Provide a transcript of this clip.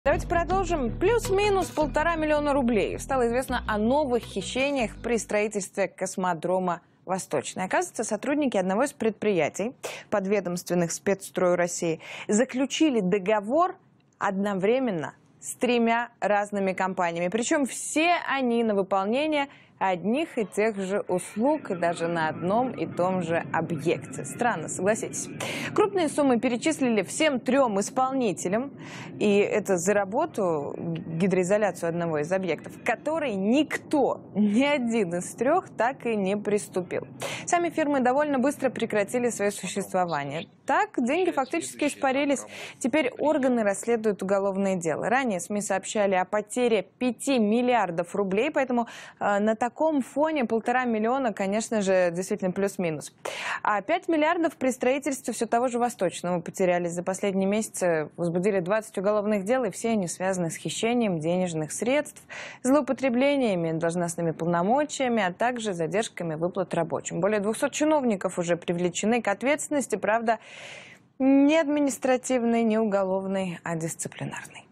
Давайте продолжим. Плюс-минус 1,5 миллиона рублей. Стало известно о новых хищениях при строительстве космодрома «Восточный». Оказывается, сотрудники одного из предприятий, подведомственных спецстрою России, заключили договор одновременно с 3 разными компаниями. Причем все они на выполнение одних и тех же услуг и даже на одном и том же объекте. Странно, согласитесь. Крупные суммы перечислили всем 3 исполнителям. И это за работу, гидроизоляцию одного из объектов, к которой никто, ни один из 3 так и не приступил. Сами фирмы довольно быстро прекратили свое существование. Так деньги фактически испарились. Теперь органы расследуют уголовное дело. Ранее СМИ сообщали о потере 5 миллиардов рублей, поэтому на таком фоне 1,5 миллиона, конечно же, действительно плюс-минус. А 5 миллиардов при строительстве все того же Восточного потерялись. За последние месяцы возбудили 20 уголовных дел, и все они связаны с хищением денежных средств, злоупотреблениями должностными полномочиями, а также задержками выплат рабочим. Более 200 чиновников уже привлечены к ответственности, правда, не административной, не уголовной, а дисциплинарной.